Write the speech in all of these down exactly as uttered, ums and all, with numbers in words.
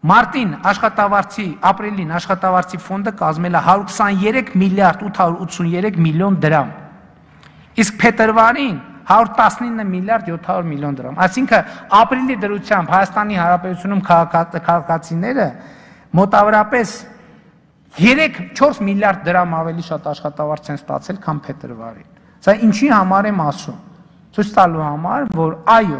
Մարտին աշխատավարձի, ապրիլին աշխատավարձի ֆոնդը կազմել է հարյուր քսաներեք միլիարդ ութ հարյուր ութսուներեք միլիոն դրամ։ Իսկ փետրվարին հարյուր տասնինը միլիարդ յոթ հարյուր միլիոն դրամ։ Այսինքն ապրիլի դրությամբ Հայաստանի Հանրապետությունում քաղաքացիները մոտավորապես երեք չորս միլիարդ դրամ ավելի շատ աշխատավարձ են ստացել, քան փետրվարին։ Սա ինչի համար եմ ասում։ Ցույց տալու համար, որ այո,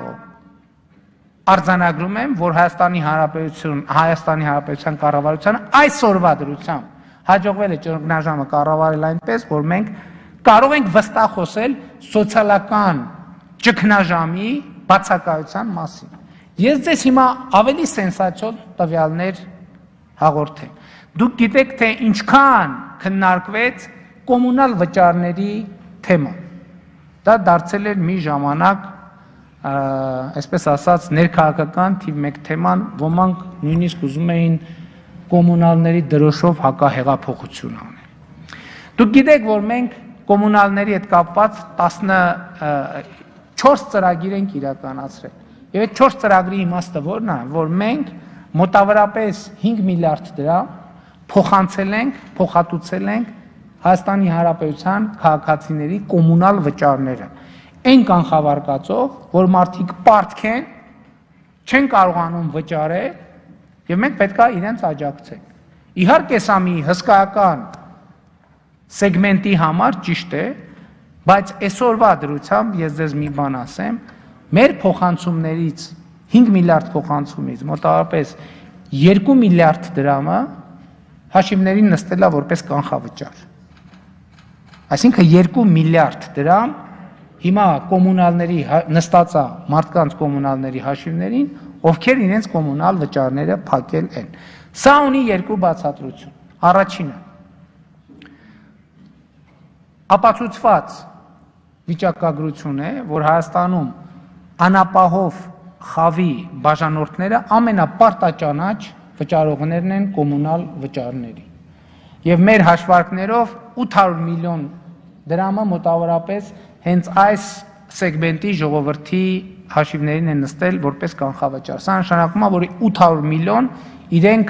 արձանագրում եմ, որ Հայաստանի Հանրապետություն, Հայաստանի Հանրապետության կառավարությանը այսօրվա դրությամբ հաջողվել է ճգնաժամը կառավարել այնպես, որ մենք կարող ենք վստահ խոսել սոցիալական ճգնաժամի բացակայության մասին։ Ես ձեզ հիմա ավելի սենսացիոն տվյալներ հաղորդեմ։ Դուք գիտեք, թե ինչքան քննարկվեց կոմունալ վճարների թեման։ Դա դարձել էր մի ժամանակ, այսպես ասած, ներքաղաքական թիվ մեկ թեման, ոմանք նույնիսկ ուզում էին կոմունալների դրոշով հակահեղափոխություն անել։ Դուք գիտեք, որ մենք կոմունալների հետ կապված տասնչորս ծրագիր ենք իրականացրել։ Եվ այդ չորս ծրագրի իմաստը որն է, որ մենք մոտավորապես հինգ միլիարդ դրամ փոխանցել ենք, փոխհատուցել ենք Հայաստանի Հանրապետության քաղաքացիների կոմունալ վճարները։ Այն կանխավարկածով, որ մարդիկ պարտք են, չեն կարողանում վճարել, եւ մենք պետք է իրենց աջակցենք։ Իհարկե սա մի հսկայական սեգմենտի համար ճիշտ է, բայց այսօրվա դրությամբ ես ձեզ մի բան ասեմ, մեր փոխանցումներից հինգ միլիարդ փոխանցումից մոտավորապես երկու միլիարդ դրամը հաշիվներին նստել է որպես կանխավճար։ Այսինքն երկու միլիարդ դրամ հիմա կոմունալների նստած է մարդկանց կոմունալների հաշիվներին, ովքեր իրենց կոմունալ վճարները փակել են։ Սա ունի երկու բացատրություն։ Առաջինը ապացուցված վիճակագրություն է, որ Հայաստանում անապահով խավի բաժանորդները ամենապարտաճանաչ վճարողներն են կոմունալ վճարների։ Եվ մեր հաշվարկներով ութ հարյուր միլիոն դրամը մոտավորապես հենց այս սեգմենտի ժողովրդի հաշիվներին են նստել որպես կանխավճար։ Սա նշանակում է, որ ութ հարյուր միլիոն իրենք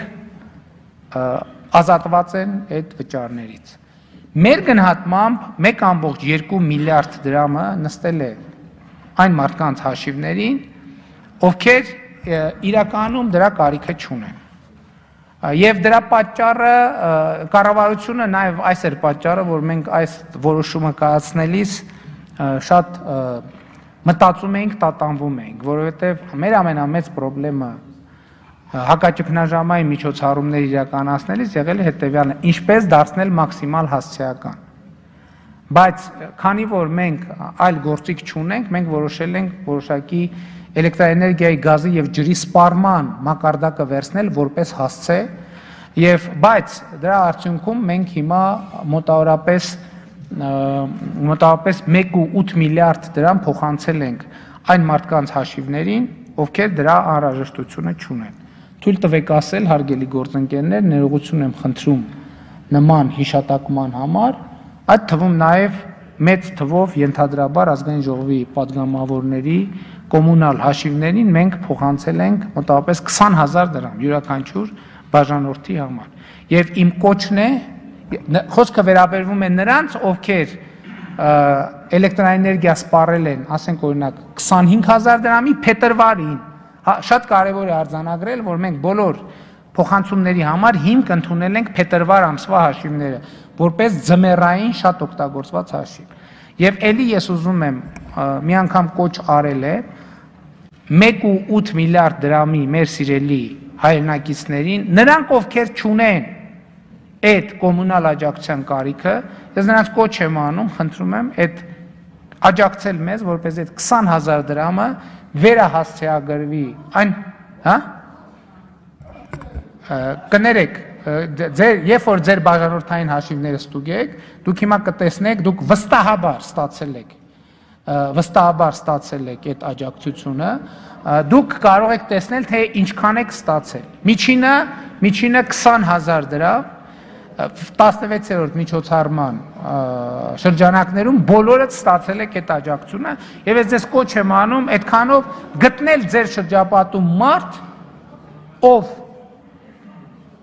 ազատված են այդ վճարներից։ Մեր գնահատմամբ մեկ ամբողջ երկու միլիարդ դրամը նստել է այն մարդկանց հաշիվներին, ովքեր իրականում դրա կարիքը չունեն։ Եվ դրա պատճառը կառավարությունը նաև այս էր պատճառը, որ մենք այս որոշումը կայացնելիս շատ մտածում էինք, տատանվում էինք, որովհետև մեր ամենամեծ խնդրը հակաճգնաժամային միջոցառումներ իրականացնելիս եղել է հետևյալն է, ինչպես դարձնել մաքսիմալ հասցեական։ Բայց քանի որ մենք այլ գործիք չունենք, մենք որոշել ենք որոշակի էլեկտրաէներգիայի, գազի եւ ջրի սպառման մակարդակը վերցնել որպես հասցե, եւ բայց դրա արդյունքում մենք հիմա մոտավորապես մոտավորապես մեկ կόμμα ութ միլիարդ դրամ փոխանցել ենք այն մարդկանց հաշիվներին, ովքեր դրա անհրաժեշտությունը չունեն։ Թույլ տվեք ասել, հարգելի գործընկերներ, ներողություն եմ խնդրում նման հիշատակման համար, այդ թվում նաև մեծ թվով ենթադրաբար ազգային ժողովի պատգամավորների կոմունալ հաշիվներին մենք փոխանցել ենք մոտավորապես քսան հազար դրամ յուրաքանչյուր բաժանորդի համար։ Եվ իմ կոչն է, խոսքը վերաբերվում է նրանց, ովքեր էլեկտրաէներգիա սպառել են, ասենք օրինակ քսանհինգ հազար դրամի փետրվարին, շատ կարևոր է արձանագրել, որ մենք բոլոր փոխանցումների համար հիմք ընդունել ենք փետրվար ամսվա հաշիվները, որպես ձմեռային շատ օգտագործված հաշիվ։ Եվ ելի ես ուզում եմ մի անգամ կոչ արել է մեկ կόμμα ութ միլիարդ դրամի մեր սիրելի հայրենակիցներին, նրանք ովքեր չունեն այդ կոմունալ աջակցության կարիքը, ես նրանց կոչ եմ անում, խնդրում եմ այդ աջակցել մեզ, որպես այդ քսան հազար դրամը վերահասցեագրվի այն, հա? Կներեք, երբ որ ձեր բաժանորդային հաշիվները ստուգեք, դուք հիմա կտեսնեք, դուք վստահաբար ստացել եք, վստահաբար ստացել եք այդ աջակցությունը, դուք կարող եք տեսնել, թե ինչքան եք ստացել։ Միջինը, միջինը քսան հազար դրամ, տասնվեցերորդ միջոցառման շրջանակներում բոլորը ստացել եք այդ աջակցությունը, եւ ես ձեզ կոչ եմ անում այդքանով գտնել ձեր շրջապատում մարդ, ով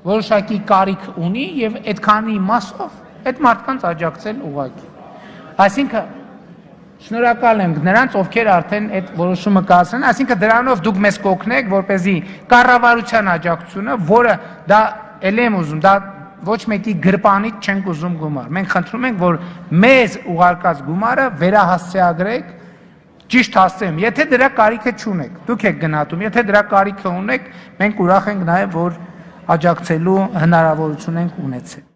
որոշակի կարիք ունի եւ այդքանի մասով այդ մարդկանց աջակցել ուղղակի։ Այսինքն շնորհակալ եմ նրանց, ովքեր արդեն այդ որոշումը կայացրել են, այսինքն դրանով դուք մեզ կօգնեք, որպեսզի կառավարության աջակցությունը, որը դա ել եմ ուզում, դա ոչ մեկի գրպանից չենք ուզում գումար։ Մենք խնդրում ենք, որ մեզ ուղարկած գումարը վերահասցեագրեք, ճիշտ հասցեմ, եթե դրա կարիքը չունեք, դուք եք գնահատում, եթե դրա կարիքը ունեք, մենք ուրախ ենք նաև, որ աջակցելու հնարավորություն ենք ունեցել։